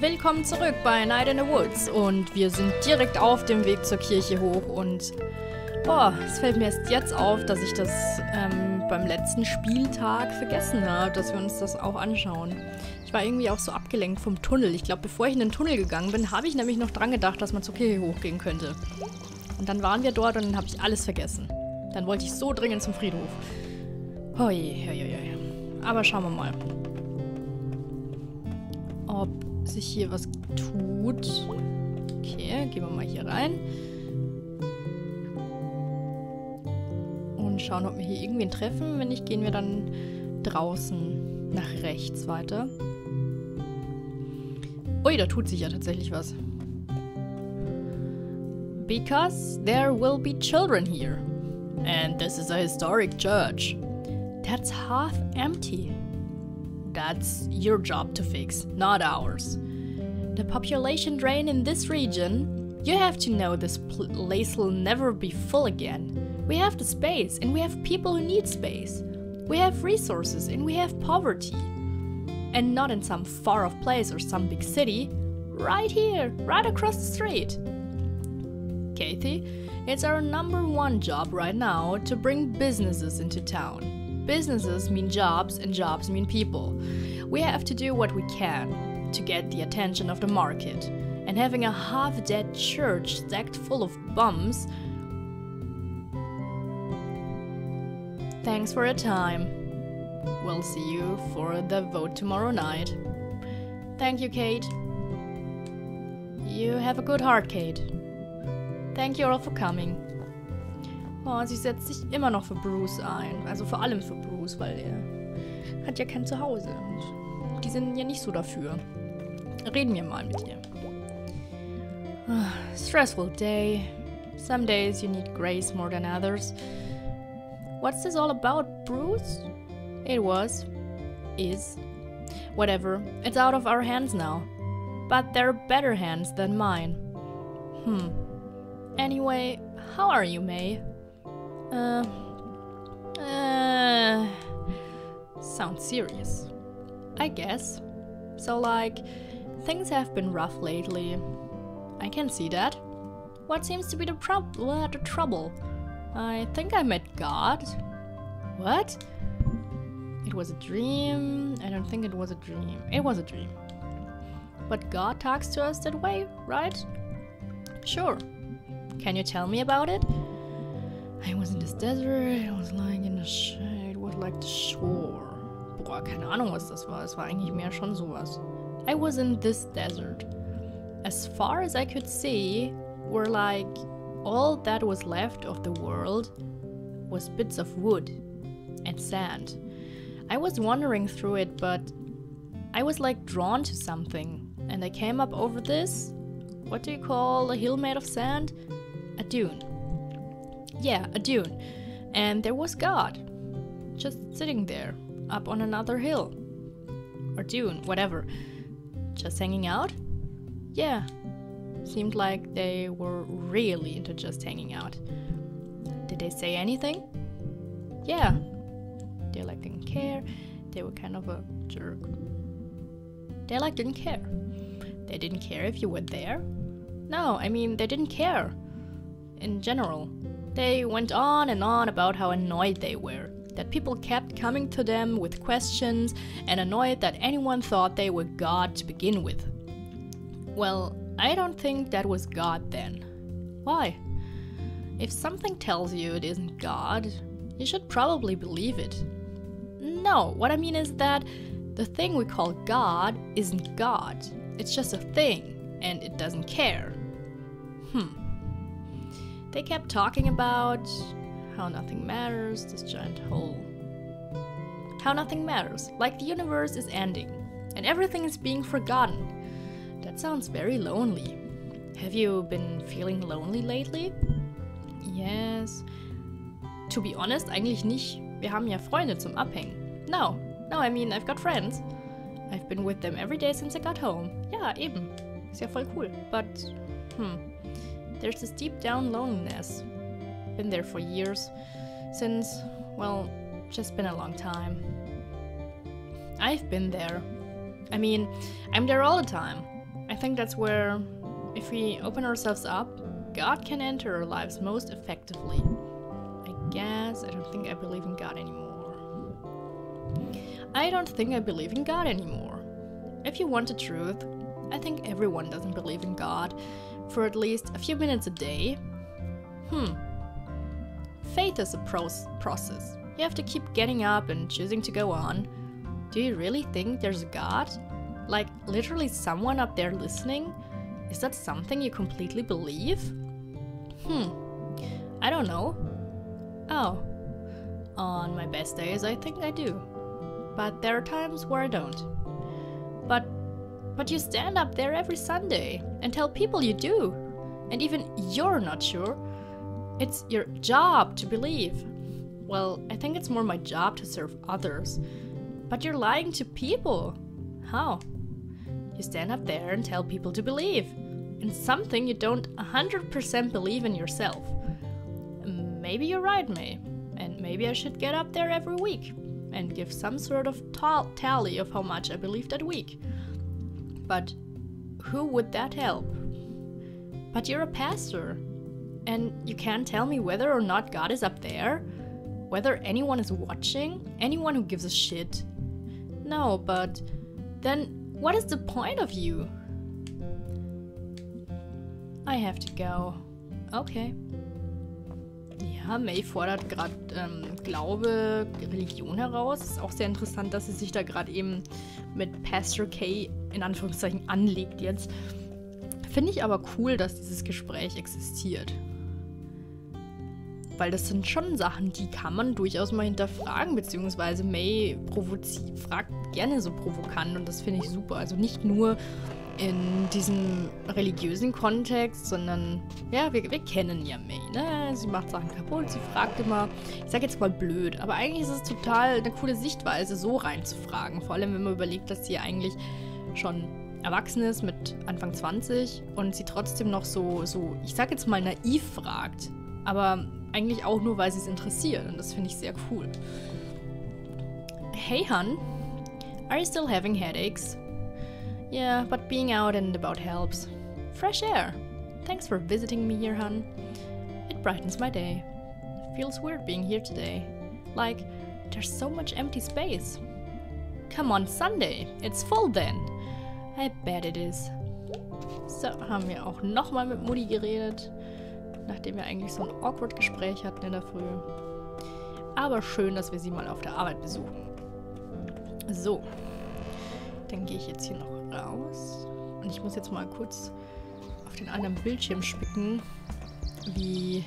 Willkommen zurück bei Night in the Woods und wir sind direkt auf dem Weg zur Kirche hoch und boah, es fällt mir erst jetzt auf, dass ich das beim letzten Spieltag vergessen habe, dass wir uns das auch anschauen. Ich war irgendwie auch so abgelenkt vom Tunnel. Ich glaube, bevor ich in den Tunnel gegangen bin, habe ich nämlich noch dran gedacht, dass man zur Kirche hochgehen könnte. Und dann waren wir dort und dann habe ich alles vergessen. Dann wollte ich so dringend zum Friedhof. Hoi. Aber schauen wir mal, ob sich hier was tut. Okay, gehen wir mal hier rein. Und schauen, ob wir hier irgendwen treffen. Wenn nicht, gehen wir dann draußen nach rechts weiter. Ui, da tut sich ja tatsächlich was. Because there will be children here. And this is a historic church. That's half empty. That's your job to fix, not ours. The population drain in this region, you have to know this place will never be full again. We have the space, and we have people who need space. We have resources, and we have poverty. And not in some far-off place or some big city. Right here, right across the street. Kathy, it's our #1 job right now to bring businesses into town. Businesses mean jobs, and jobs mean people. We have to do what we can to get the attention of the market. And having a half-dead church stacked full of bums... Thanks for your time. We'll see you for the vote tomorrow night. Thank you, Kate. You have a good heart, Kate. Thank you all for coming. Oh, sie setzt sich immer noch für Bruce ein. Also vor allem für Bruce, weil er hat ja kein Zuhause. Und die sind ja nicht so dafür. Reden wir mal mit ihr. Stressful day. Some days you need grace more than others. What's this all about, Bruce? It was. Is. Whatever. It's out of our hands now. But there are better hands than mine. Anyway, how are you, May? Sounds serious. I guess. So, like, things have been rough lately. I can see that. What seems to be the trouble? I think I met God. What? It was a dream. I don't think it was a dream. It was a dream. But God talks to us that way, right? Sure. Can you tell me about it? I was in this desert, it was like in the it was like the shore. Boah, keine Ahnung, was das war. Es war eigentlich mehr schon sowas. I was in this desert. As far as I could see, were like all that was left of the world was bits of wood and sand. I was wandering through it, but I was like drawn to something, and I came up over this. What do you call a hill made of sand? A dune. Yeah, a dune. And there was God. Just sitting there, up on another hill. Or dune, whatever. Just hanging out? Yeah. Seemed like they were really into just hanging out. Did they say anything? Yeah. They like didn't care. They were kind of a jerk. They like didn't care. They didn't care if you were there? No, I mean, they didn't care. In general. They went on and on about how annoyed they were, that people kept coming to them with questions, and annoyed that anyone thought they were God to begin with. Well, I don't think that was God then. Why? If something tells you it isn't God, you should probably believe it. No, what I mean is that the thing we call God isn't God. It's just a thing, and it doesn't care. They kept talking about how nothing matters, this giant hole. How nothing matters, like the universe is ending, and everything is being forgotten. That sounds very lonely. Have you been feeling lonely lately? Yes. To be honest, eigentlich nicht. Wir haben ja Freunde zum Abhängen. No, I mean, I've got friends. I've been with them every day since I got home. Ja, eben. Ist ja voll cool. But, there's this deep down loneliness. Been there for years. Since, well, just been a long time. I've been there. I mean, I'm there all the time. I think that's where, if we open ourselves up, God can enter our lives most effectively. I guess I don't think I believe in God anymore. I don't think I believe in God anymore. If you want the truth, I think everyone doesn't believe in God for at least a few minutes a day. Faith is a process. You have to keep getting up and choosing to go on. Do you really think there's a God? Like, literally someone up there listening? Is that something you completely believe? I don't know. Oh. On my best days, I think I do. But there are times where I don't. But you stand up there every Sunday and tell people you do. And even you're not sure. It's your job to believe. Well, I think it's more my job to serve others. But you're lying to people. How? You stand up there and tell people to believe in something you don't 100% believe in yourself. Maybe you're right, May. And maybe I should get up there every week and give some sort of tally of how much I believe that week. But who would that help? But you're a pastor. And you can't tell me whether or not God is up there? Whether anyone is watching? Anyone who gives a shit? No, but then what is the point of you? I have to go. Okay. Ja, May fordert gerade Glaube, Religion heraus. Ist auch sehr interessant, dass sie sich da gerade eben mit Pastor K in Anführungszeichen anlegt jetzt. Finde ich aber cool, dass dieses Gespräch existiert. Weil das sind schon Sachen, die kann man durchaus mal hinterfragen, beziehungsweise May fragt gerne so provokant und das finde ich super. Also nicht nur in diesem religiösen Kontext, sondern ja, wir kennen ja May, ne? Sie macht Sachen kaputt, sie fragt immer, ich sag jetzt mal blöd, aber eigentlich ist es total eine coole Sichtweise, so reinzufragen. Vor allem, wenn man überlegt, dass sie eigentlich schon erwachsen ist mit Anfang 20 und sie trotzdem noch so, ich sag jetzt mal naiv fragt, aber eigentlich auch nur, weil sie es interessiert und das finde ich sehr cool. Hey, hun, are you still having headaches? Yeah, but being out and about helps. Fresh air. Thanks for visiting me here, hun. It brightens my day. It feels weird being here today. Like, there's so much empty space. Come on, Sunday. It's full then. I bet it is. So, haben wir auch nochmal mit Mutti geredet, nachdem wir eigentlich so ein awkward Gespräch hatten in der Früh. Aber schön, dass wir sie mal auf der Arbeit besuchen. So, dann gehe ich jetzt hier noch raus. Und ich muss jetzt mal kurz auf den anderen Bildschirm spicken, wie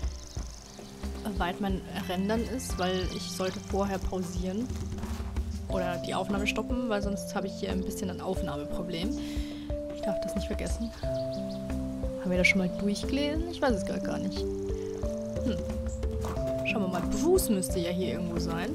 weit mein Rendern ist, weil ich sollte vorher pausieren oder die Aufnahme stoppen, weil sonst habe ich hier ein bisschen ein Aufnahmeproblem. Ich darf das nicht vergessen. Haben wir das schon mal durchgelesen? Ich weiß es gar nicht. Schauen wir mal. Bruce müsste ja hier irgendwo sein.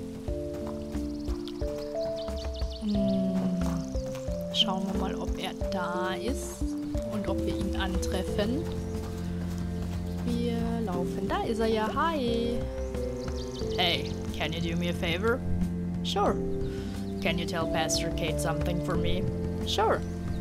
Schauen wir mal, ob er da ist und ob wir ihn antreffen. Wir laufen. Da ist er ja. Hi. Hey, can you do me a favor? Sure. Can you tell Pastor Kate something for me? Sure.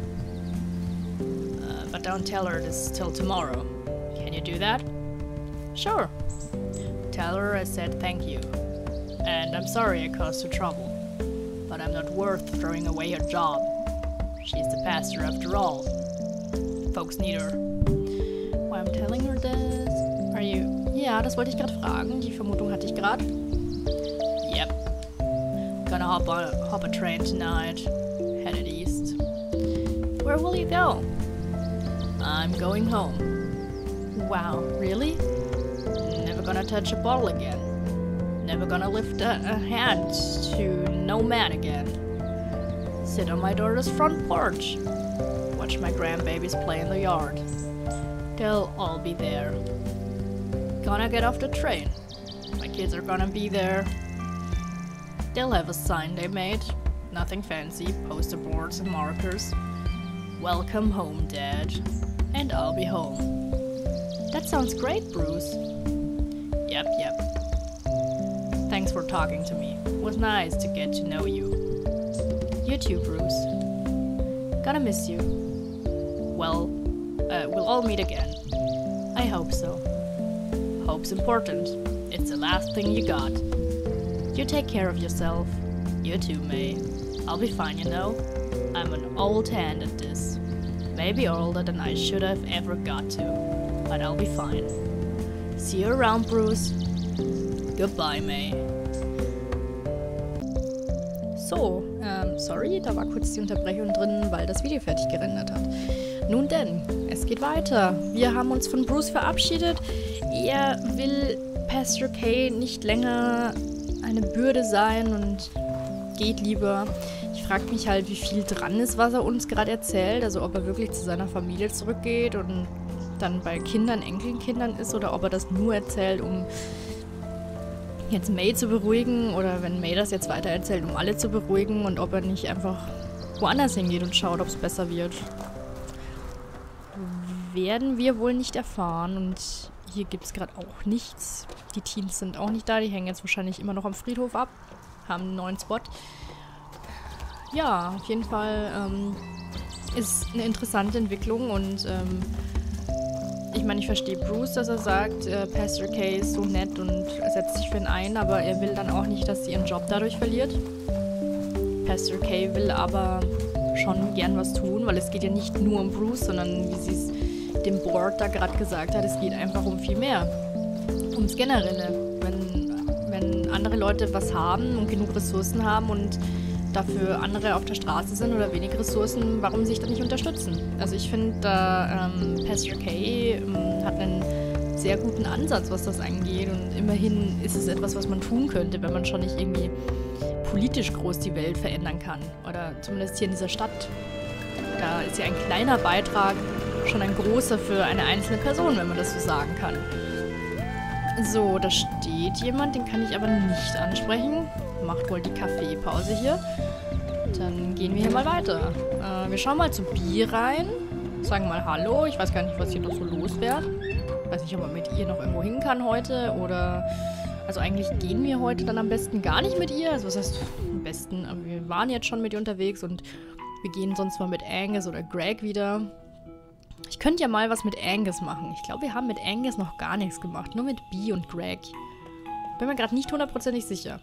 But don't tell her this till tomorrow. Can you do that? Sure. Tell her I said thank you. And I'm sorry I caused her trouble. But I'm not worth throwing away her job. She's the pastor after all. Folks need her. Why I'm telling her this? Are you... Ja, das wollte ich gerade fragen. Die Vermutung hatte ich gerade. Yep. Gonna hop a train tonight. Headed east. Where will you go? I'm going home. Wow, really? Never gonna touch a bottle again. Never gonna lift a hand to no man again. Sit on my daughter's front porch. Watch my grandbabies play in the yard. They'll all be there. Gonna get off the train. My kids are gonna be there. They'll have a sign they made. Nothing fancy, poster boards and markers. Welcome home, Dad. And I'll be home. That sounds great, Bruce. Yep. Thanks for talking to me. It was nice to get to know you. You too, Bruce. Gonna miss you. well, we'll all meet again. I hope so. Hope's important. It's the last thing you got. You take care of yourself. You too, May. I'll be fine, you know. I'm an old hand at this. Maybe older than I should have ever got to. But I'll be fine. See you around, Bruce. Goodbye, May. So, sorry, da war kurz die Unterbrechung drin, weil das Video fertig gerendert hat. Nun denn, es geht weiter. Wir haben uns von Bruce verabschiedet. Er will Pastor K nicht länger eine Bürde sein und geht lieber. Ich frage mich halt, wie viel dran ist, was er uns gerade erzählt. Also ob er wirklich zu seiner Familie zurückgeht und dann bei Kindern, Enkelkindern ist oder ob er das nur erzählt, um jetzt May zu beruhigen oder wenn May das jetzt weiter erzählt, um alle zu beruhigen und ob er nicht einfach woanders hingeht und schaut, ob es besser wird. Werden wir wohl nicht erfahren und hier gibt es gerade auch nichts. Die Teens sind auch nicht da, die hängen jetzt wahrscheinlich immer noch am Friedhof ab, haben einen neuen Spot. Ja, auf jeden Fall ist eine interessante Entwicklung und ich meine, ich verstehe Bruce, dass er sagt, Pastor K ist so nett und setzt sich für ihn ein, aber er will dann auch nicht, dass sie ihren Job dadurch verliert. Pastor K will aber schon gern was tun, weil es geht ja nicht nur um Bruce, sondern wie sie es dem Board da gerade gesagt hat, es geht einfach um viel mehr. Ums Generelle. Wenn andere Leute was haben und genug Ressourcen haben und dafür andere auf der Straße sind oder wenig Ressourcen, warum sich da nicht unterstützen? Also ich finde, Pastor K hat einen sehr guten Ansatz, was das angeht und immerhin ist es etwas, was man tun könnte, wenn man schon nicht irgendwie politisch groß die Welt verändern kann. Oder zumindest hier in dieser Stadt. Da ist ja ein kleiner Beitrag schon ein großer für eine einzelne Person, wenn man das so sagen kann. So, da steht jemand, den kann ich aber nicht ansprechen. Macht wohl die Kaffeepause hier. Dann gehen wir hier mal weiter. Wir schauen mal zu B rein. Sagen mal Hallo. Ich weiß gar nicht, was hier noch so los wäre. Weiß nicht, ob man mit ihr noch irgendwo hin kann heute oder... Also eigentlich gehen wir heute dann am besten gar nicht mit ihr. Also was heißt am besten? Aber wir waren jetzt schon mit ihr unterwegs und wir gehen sonst mal mit Angus oder Greg wieder. Ich könnte ja mal was mit Angus machen. Ich glaube, wir haben mit Angus noch gar nichts gemacht. Nur mit B und Greg. Bin mir gerade nicht hundertprozentig sicher.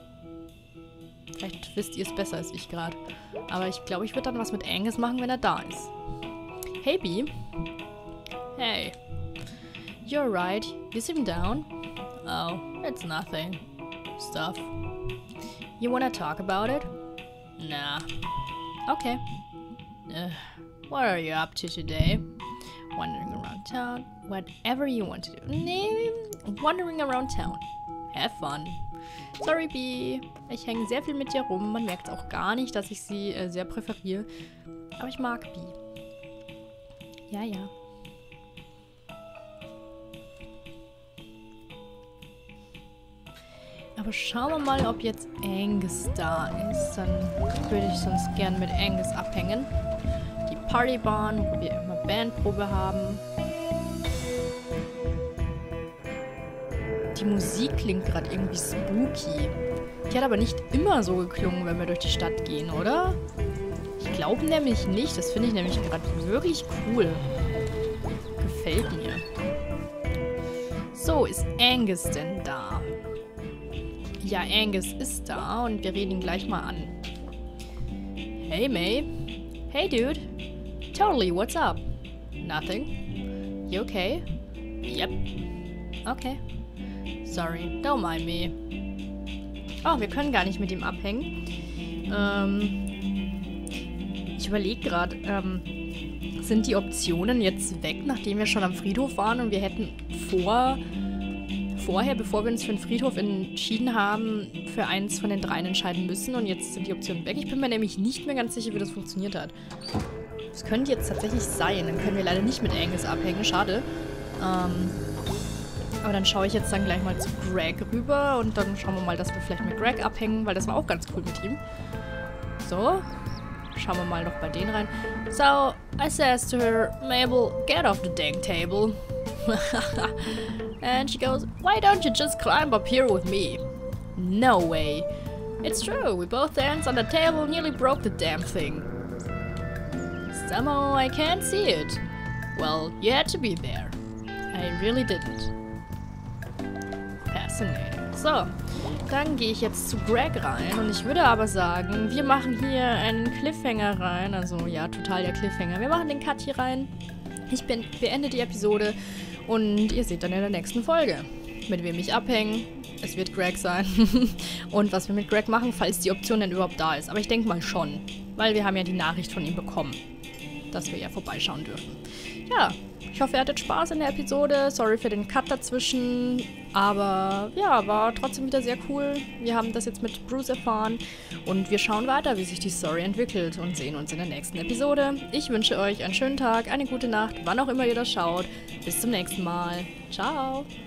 Vielleicht wisst ihr es besser als ich gerade. Aber ich glaube, ich würde dann was mit Angus machen, wenn er da ist. Hey, B. Hey. You're right. You seem down. Oh, it's nothing. Stuff. You wanna talk about it? Nah. Okay. What are you up to today? Wandering around town? Whatever you want to do. Wandering around town. Have fun. Sorry, B. Ich hänge sehr viel mit dir rum. Man merkt auch gar nicht, dass ich sie sehr präferiere. Aber ich mag B. Ja, ja. Aber schauen wir mal, ob jetzt Angus da ist. Dann würde ich sonst gern mit Angus abhängen. Die Partybahn, wo wir immer Bandprobe haben. Die Musik klingt gerade irgendwie spooky. Die hat aber nicht immer so geklungen, wenn wir durch die Stadt gehen, oder? Ich glaube nämlich nicht. Das finde ich nämlich gerade wirklich cool. Gefällt mir. So, ist Angus denn da? Ja, Angus ist da und wir reden ihn gleich mal an. Hey, May. Hey, dude. Totally, what's up? Nothing. You okay? Yep. Okay. Sorry, don't mind me. Oh, wir können gar nicht mit ihm abhängen. Ich überlege gerade, sind die Optionen jetzt weg, nachdem wir schon am Friedhof waren und wir hätten vorher, bevor wir uns für den Friedhof entschieden haben, für eins von den dreien entscheiden müssen und jetzt sind die Optionen weg. Ich bin mir nämlich nicht mehr ganz sicher, wie das funktioniert hat. Das könnte jetzt tatsächlich sein. Dann können wir leider nicht mit Angus abhängen. Schade. Aber dann schaue ich jetzt dann gleich mal zu Greg rüber und dann schauen wir mal, dass wir vielleicht mit Greg abhängen, weil das war auch ganz cool mit ihm. So. Schauen wir mal noch bei denen rein. So, I says to her, Mabel, get off the dang table. And she goes, why don't you just climb up here with me? No way. It's true, we both danced on the table and nearly broke the damn thing. Somehow I can't see it. Well, you had to be there. I really didn't. Fascinating. So, dann gehe ich jetzt zu Greg rein und ich würde aber sagen, wir machen hier einen Cliffhanger rein. Also ja, total der Cliffhanger. Wir machen den Cut hier rein. Ich beende die Episode und ihr seht dann in der nächsten Folge, mit wem ich abhänge. Es wird Greg sein. Und was wir mit Greg machen, falls die Option denn überhaupt da ist. Aber ich denke mal schon, weil wir haben ja die Nachricht von ihm bekommen, dass wir ja vorbeischauen dürfen. Ja, ich hoffe, ihr hattet Spaß in der Episode. Sorry für den Cut dazwischen. Aber ja, war trotzdem wieder sehr cool. Wir haben das jetzt mit Bruce erfahren. Und wir schauen weiter, wie sich die Story entwickelt. Und sehen uns in der nächsten Episode. Ich wünsche euch einen schönen Tag, eine gute Nacht, wann auch immer ihr das schaut. Bis zum nächsten Mal. Ciao.